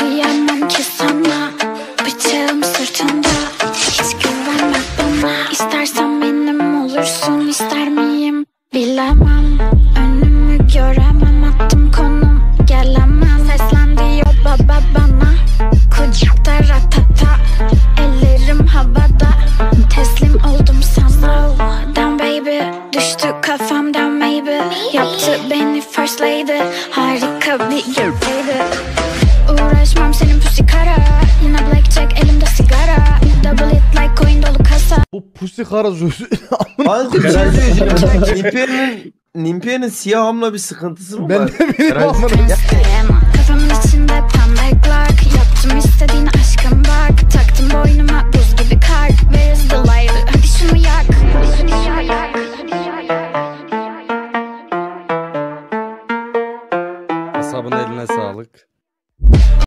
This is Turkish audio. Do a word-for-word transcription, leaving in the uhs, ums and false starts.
diyemem ki sana. Bıçağım sırtında, hiç güvenme bana. İstersen benim olursun, ister miyim bilemem. Önümü göremem, attım konum gelemem. Seslen diyor baba bana, kucakta ratata. Ellerim havada, teslim oldum sana. Down baby, düştü kafamdan maybe. Yaptı beni first lady, harika bir geceydi. Uğraşmam senin pussy kara, yine blackjack elimde sigara. Double it like coin dolu kasa. Bu pusi kara sözü. Kanka bir şey söyleyeceğim. Nimpia'nın Nimpia'nın siyah hamla bir sıkıntısı mı Ben var? de benim Herhalde- amına. Prensteyim,